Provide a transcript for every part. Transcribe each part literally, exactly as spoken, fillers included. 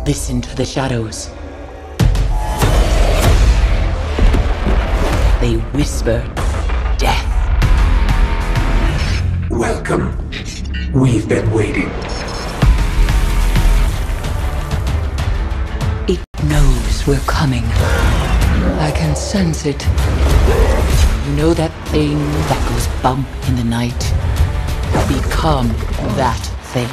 Listen to the shadows. They whisper death. Welcome. We've been waiting. It knows we're coming. I can sense it. You know that thing that goes bump in the night? Become that thing.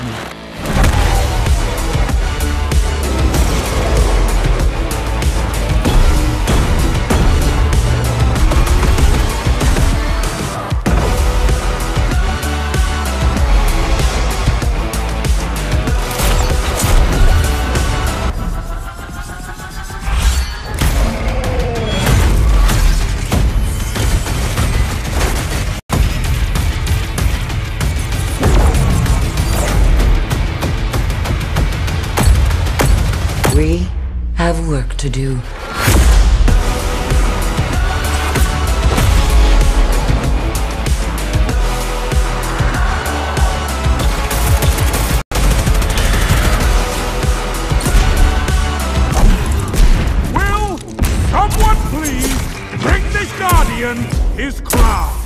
We have work to do. Will someone please bring this Guardian his crown?